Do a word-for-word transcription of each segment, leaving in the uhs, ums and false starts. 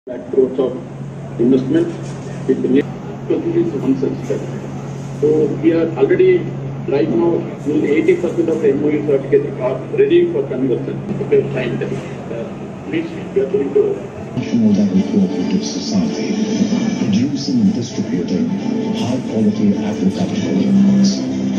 Lakh crores of investment with the is one such step. So we are already right now in eighty percent of the M O Us are getting ready for conversion. We have signed them. Uh, which we are going to more than a cooperative society, producing and distributing high-quality agricultural products.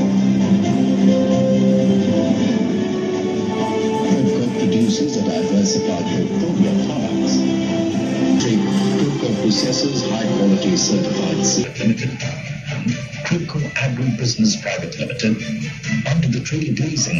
We've got producers that diversify portfolio products. Cocoa Processors High-Quality Certified Limited. Cocoa Agribusiness Private Limited, under the trailblazing.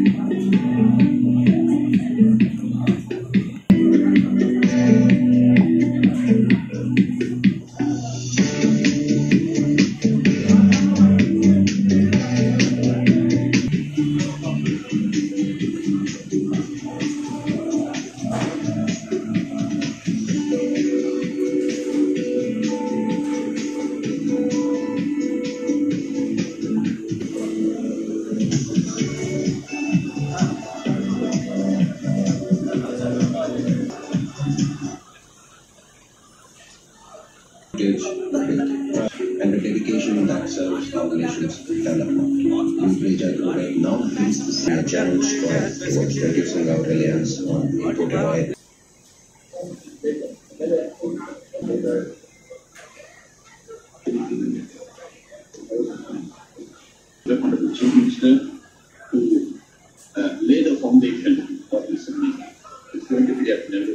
And the dedication that serves organizations to develop. GODREJ AGROVET now brings the same challenge towards reducing our reliance on imported oil. The Honorable Chief Minister to uh, lay the foundation for this meeting. It's going to be at level.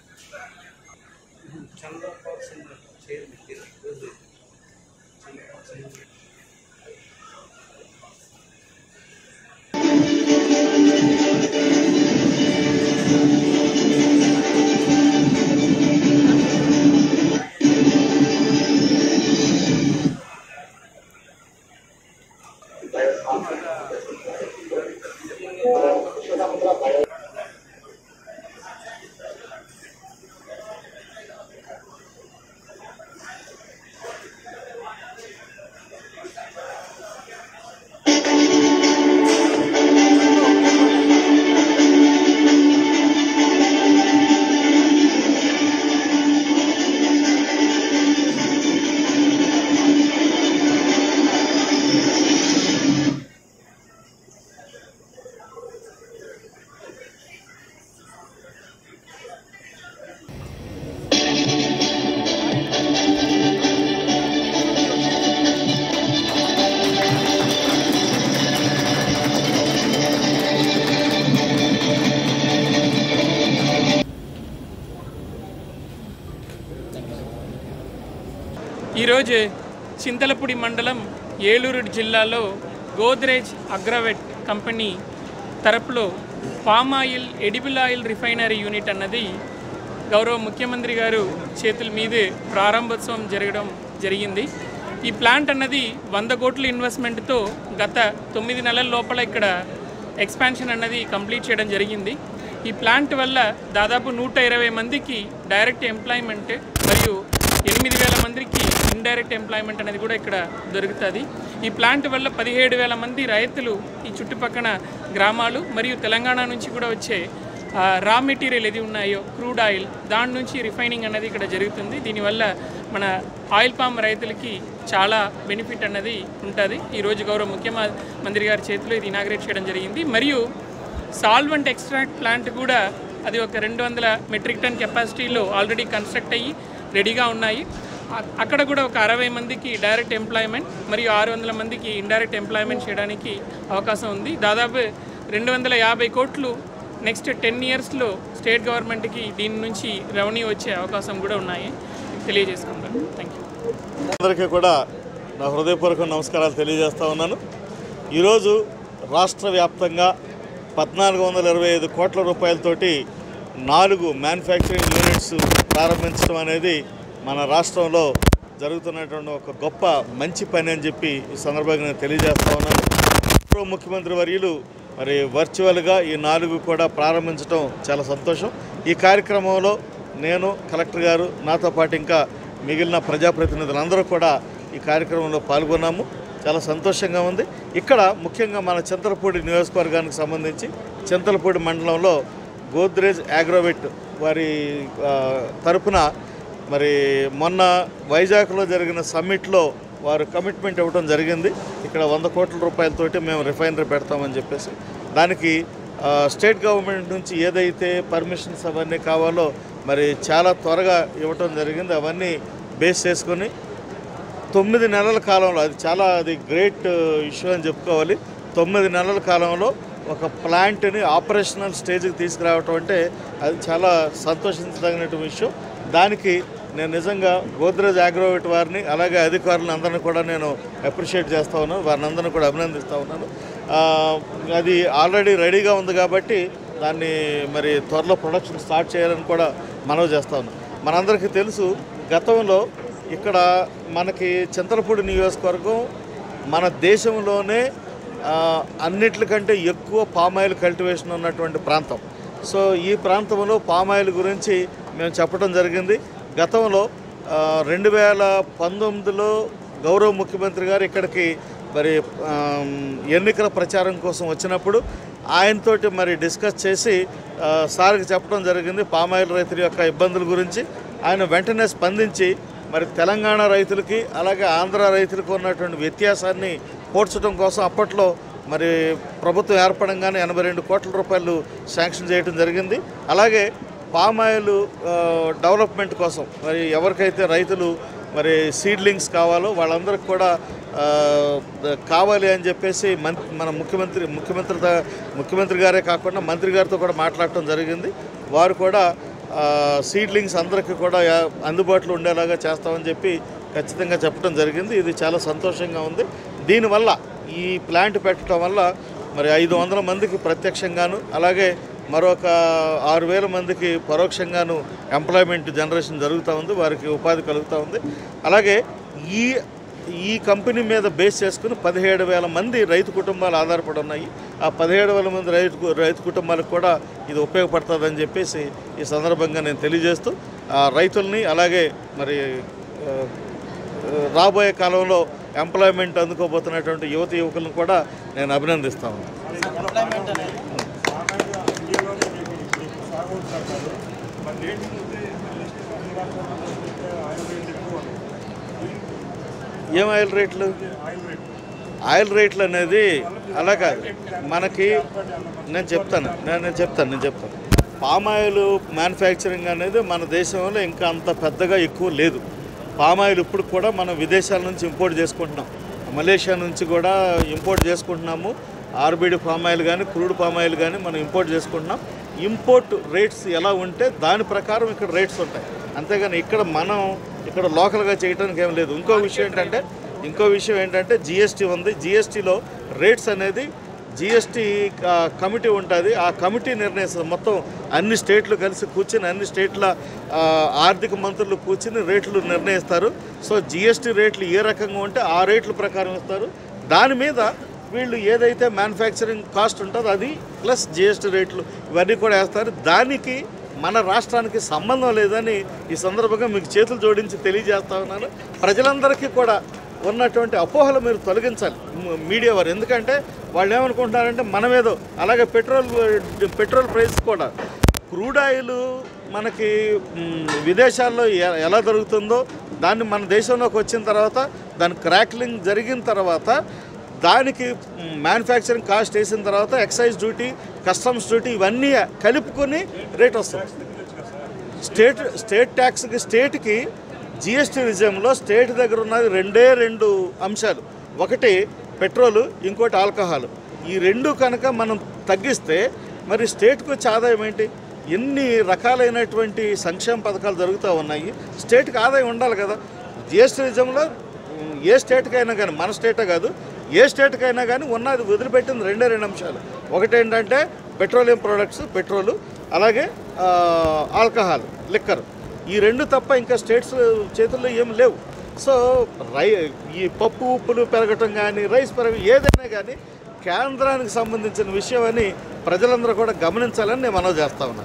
ఈరోజు చింతలపూడి మండలం ఏలూరు జిల్లాలో Godrej Agrovet company తరపులో palm oil edible oil refinery unit అన్నది గౌరవ ముఖ్యమంత్రి గారు చేతుల మీదే ప్రారంభోత్సవం జరగడం జరిగింది. ఈ ప్లాంట్ అన్నది వంద కోట్ల ఇన్వెస్ట్మెంట్తో గత తొమ్మిది నెలల లోపల ఇక్కడ ఎక్స్పాన్షన్ అన్నది కంప్లీట్ చేయడం జరిగింది. ఈ ప్లాంట్ వల్ల దాదాపు నూట ఇరవై మందికి డైరెక్ట్ ఎంప్లాయ్మెంట్ మరియు ఎనిమిది వేల మందికి ఇండైరెక్ట్ ఎంప్లాయ్మెంట్ అనేది కూడా ఇక్కడ దొరుకుతుంది. ఈ ప్లాంట్ వల్ల పదిహేడు వేల మంది రైతులు ఈ చుట్టుపక్కల గ్రామాలు మరియు తెలంగాణ నుంచి కూడా వచ్చే రా మెటీరియల్ ఏది ఉన్నాయో క్రూడ్ ఆయిల్ దాని నుంచి రిఫైనింగ్ అనేది ఇక్కడ జరుగుతుంది. దీనివల్ల మన ఆయిల్ పామ్ రైతులకి చాలా బెనిఫిట్ అన్నది ఉంటుంది. ఈరోజు గౌరవ ముఖ్యమంత్రి గారి చేతిలో ఇది ఇనాగ్రేట్ చేయడం జరిగింది. మరియు సాల్వెంట్ ఎక్స్ట్రాక్ట్ ప్లాంట్ కూడా అది ఒక రెండు వందల మెట్రిక్ టన్ కెపాసిటీలో ఆల్రెడీ కన్స్ట్రక్ట్ అయ్యి రెడీగా ఉన్నాయి. అక్కడ కూడా ఒక అరవై మందికి డైరెక్ట్ ఎంప్లాయ్మెంట్ మరియు ఆరు వందల మందికి ఇండైరెక్ట్ ఎంప్లాయ్మెంట్ చేయడానికి అవకాశం ఉంది. దాదాపు రెండు వందల యాభై కోట్లు నెక్స్ట్ టెన్ ఇయర్స్లో స్టేట్ గవర్నమెంట్కి దీని నుంచి రెవెన్యూ వచ్చే అవకాశం కూడా ఉన్నాయి తెలియజేసుకుంటాను. Thank you. అందరికీ కూడా నా హృదయపూర్వక నమస్కారాలు తెలియజేస్తా ఉన్నాను. ఈరోజు రాష్ట్ర వ్యాప్తంగా పద్నాలుగు వందల ఇరవై ఐదు కోట్ల రూపాయలతోటి నాలుగు మ్యానుఫ్యాక్చరింగ్ యూనిట్స్ ప్రారంభించడం అనేది మన రాష్ట్రంలో జరుగుతున్నటువంటి ఒక గొప్ప మంచి పని అని చెప్పి ఈ సందర్భంగా నేను తెలియజేస్తా ఉన్నాను. గౌరవ ముఖ్యమంత్రి వర్యులు మరి వర్చువల్గా ఈ నాలుగు కూడా ప్రారంభించడం చాలా సంతోషం. ఈ కార్యక్రమంలో నేను కలెక్టర్ గారు నాతో పాటు ఇంకా మిగిలిన ప్రజాప్రతినిధులందరూ కూడా ఈ కార్యక్రమంలో పాల్గొన్నాము. చాలా సంతోషంగా ఉంది. ఇక్కడ ముఖ్యంగా మన చింతలపూడి నియోజకవర్గానికి సంబంధించి చింతలపూడి మండలంలో గోద్రేజ్ అగ్రోవెట్ వారి తరపున మరి మొన్న వైజాగ్లో జరిగిన సమ్మిట్లో వారు కమిట్మెంట్ ఇవ్వడం జరిగింది. ఇక్కడ వంద కోట్ల రూపాయలతోటి మేము రిఫైనరీ పెడతామని చెప్పేసి దానికి స్టేట్ గవర్నమెంట్ నుంచి ఏదైతే పర్మిషన్స్ అవన్నీ కావాలో మరి చాలా త్వరగా ఇవ్వటం జరిగింది. అవన్నీ బేస్ చేసుకొని తొమ్మిది నెలల కాలంలో అది చాలా అది గ్రేట్ ఇష్యూ అని చెప్పుకోవాలి. తొమ్మిది నెలల కాలంలో ఒక ప్లాంట్ని ఆపరేషనల్ స్టేజ్కి తీసుకురావటం అంటే అది చాలా సంతోషించదగిన విషయం. దానికి నేను నిజంగా గోద్రేజ్ అగ్రోవెట్ వారిని అలాగే అధికారులను అందరినీ కూడా నేను అప్రిషియేట్ చేస్తూ ఉన్నాను, వారిని అందరినీ కూడా అభినందిస్తూ ఉన్నాను. అది ఆల్రెడీ రెడీగా ఉంది కాబట్టి దాన్ని మరి త్వరలో ప్రొడక్షన్ స్టార్ట్ చేయాలని కూడా మనవి చేస్తూ ఉన్నాను. మనందరికీ తెలుసు గతంలో ఇక్కడ మనకి చింతలపూడి నియోజకవర్గం మన దేశంలోనే అన్నిటికంటే ఎక్కువ పామాయిల్ కల్టివేషన్ ఉన్నటువంటి ప్రాంతం. సో ఈ ప్రాంతంలో పామాయిల్ గురించి మేము చెప్పడం జరిగింది. గతంలో రెండు వేల పంతొమ్మిదిలో గౌరవ ముఖ్యమంత్రి గారు ఇక్కడికి మరి ఎన్నికల ప్రచారం కోసం వచ్చినప్పుడు ఆయనతోటి మరి డిస్కస్ చేసి సార్కి చెప్పడం జరిగింది పామాయిల్ రైతుల యొక్క ఇబ్బందుల గురించి. ఆయన వెంటనే స్పందించి మరి తెలంగాణ రైతులకి అలాగే ఆంధ్ర రైతులకు ఉన్నటువంటి వ్యత్యాసాన్ని పోడ్చడం కోసం అప్పట్లో మరి ప్రభుత్వం ఏర్పడంగానే ఎనభై రెండు కోట్ల రూపాయలు శాంక్షన్ చేయడం జరిగింది. అలాగే పామాయిల్ డెవలప్మెంట్ కోసం మరి ఎవరికైతే రైతులు మరి సీడ్లింగ్స్ కావాలో వాళ్ళందరికీ కూడా కావాలి అని చెప్పేసి మన ముఖ్యమంత్రి ముఖ్యమంత్రి ముఖ్యమంత్రి గారే కాకుండా మంత్రి గారితో కూడా మాట్లాడటం జరిగింది. వారు కూడా సీడ్లింగ్స్ అందరికీ కూడా అందుబాటులో ఉండేలాగా చేస్తామని చెప్పి ఖచ్చితంగా చెప్పడం జరిగింది. ఇది చాలా సంతోషంగా ఉంది. దీనివల్ల ఈ ప్లాంట్ పెట్టడం వల్ల మరి ఐదు వందల మందికి ప్రత్యక్షంగాను అలాగే మరొక ఆరు వేల మందికి పరోక్షంగాను ఎంప్లాయ్మెంట్ జనరేషన్ జరుగుతూ ఉంది, వారికి ఉపాధి కలుగుతూ ఉంది. అలాగే ఈ ఈ కంపెనీ మీద బేస్ చేసుకుని పదిహేడు వేల మంది రైతు కుటుంబాలు ఆధారపడి ఉన్నాయి. ఆ పదిహేడు వేల మంది రైతు రైతు కుటుంబాలకు కూడా ఇది ఉపయోగపడుతుందని చెప్పేసి ఈ సందర్భంగా నేను తెలియజేస్తూ రైతుల్ని అలాగే మరి రాబోయే కాలంలో ఎంప్లాయ్మెంట్ అందుకోబోతున్నటువంటి యువత యువకులను కూడా నేను అభినందిస్తాను. ఏం ఆయిల్ రేట్లు ఆయిల్ రేట్లు అనేది అలా కాదు. మనకి నేను చెప్తాను నేను చెప్తాను నేను చెప్తాను పామాయిల్ మ్యానుఫ్యాక్చరింగ్ అనేది మన దేశంలో ఇంకా అంత పెద్దగా ఎక్కువ లేదు. పామాయిల్ ఇప్పుడు కూడా మనం విదేశాల నుంచి ఇంపోర్ట్ చేసుకుంటున్నాం. మలేషియా నుంచి కూడా ఇంపోర్ట్ చేసుకుంటున్నాము. ఆర్బిడి పామాయిల్ కానీ క్రూడ్ పామాయిల్ కానీ మనం ఇంపోర్ట్ చేసుకుంటున్నాం. ఇంపోర్ట్ రేట్స్ ఎలా ఉంటే దాని ప్రకారం ఇక్కడ రేట్స్ ఉంటాయి. అంతేగాని ఇక్కడ మనం ఇక్కడ లోకల్గా చేయడానికి ఏం లేదు. ఇంకో విషయం ఏంటంటే ఇంకో విషయం ఏంటంటే జిఎస్టీ ఉంది. జిఎస్టీలో రేట్స్ అనేది జిఎస్టీ కమిటీ ఉంటుంది. ఆ కమిటీ నిర్ణయిస్తుంది. మొత్తం అన్ని స్టేట్లు కలిసి కూర్చుని అన్ని స్టేట్ల ఆర్థిక మంత్రులు కూర్చుని రేట్లు నిర్ణయిస్తారు. సో జిఎస్టీ రేట్లు ఏ రకంగా ఉంటే ఆ రేట్ల ప్రకారం ఇస్తారు. దాని మీద వీళ్ళు ఏదైతే మ్యానుఫ్యాక్చరింగ్ కాస్ట్ ఉంటుందో అది ప్లస్ జిఎస్టీ రేట్లు ఇవన్నీ కూడా వేస్తారు. దానికి మన రాష్ట్రానికి సంబంధం లేదని ఈ సందర్భంగా మీకు చేతులు జోడించి తెలియజేస్తా ఉన్నాను. ప్రజలందరికీ కూడా ఉన్నటువంటి అపోహలు మీరు తొలగించాలి మీడియా వారు. ఎందుకంటే వాళ్ళు ఏమనుకుంటున్నారంటే మనమేదో అలాగే పెట్రోల్ పెట్రోల్ ప్రైస్ కూడా క్రూడ్ ఆయిల్ మనకి విదేశాల్లో ఎలా దొరుకుతుందో దాన్ని మన దేశంలోకి వచ్చిన తర్వాత దాని క్రాక్లింగ్ జరిగిన తర్వాత దానికి మ్యానుఫ్యాక్చరింగ్ కాస్ట్ వేసిన తర్వాత ఎక్సైజ్ డ్యూటీ కస్టమ్స్ డ్యూటీ ఇవన్నీ కలుపుకొని రేట్ వస్తుంది. స్టేట్ స్టేట్ ట్యాక్స్కి స్టేట్కి జిఎస్టీ రిజంలో స్టేట్ దగ్గర ఉన్నది రెండే రెండు అంశాలు. ఒకటి పెట్రోలు, ఇంకోటి ఆల్కహాల్. ఈ రెండు కనుక మనం తగ్గిస్తే మరి స్టేట్కి వచ్చే ఆదాయం ఏంటి? ఎన్ని రకాలైనటువంటి సంక్షేమ పథకాలు జరుగుతూ ఉన్నాయి. స్టేట్కి ఆదాయం ఉండాలి కదా. జిఎస్టీ రిజంలో ఏ స్టేట్కైనా కానీ మన స్టేటే కాదు ఏ స్టేట్కైనా కానీ ఉన్నది వదిలిపెట్టింది రెండే రెండు అంశాలు. ఒకటి ఏంటంటే పెట్రోలియం ప్రోడక్ట్స్ పెట్రోలు అలాగే ఆల్కహాల్ లిక్కర్. ఈ రెండు తప్ప ఇంకా స్టేట్స్ చేతుల్లో ఏం లేవు. సో రై ఈ పప్పు ఉప్పులు పెరగటం కానీ రైస్ పెరగ ఏదైనా కానీ కేంద్రానికి సంబంధించిన విషయం అని ప్రజలందరూ కూడా గమనించాలని నేను మనవి చేస్తా ఉన్నాను.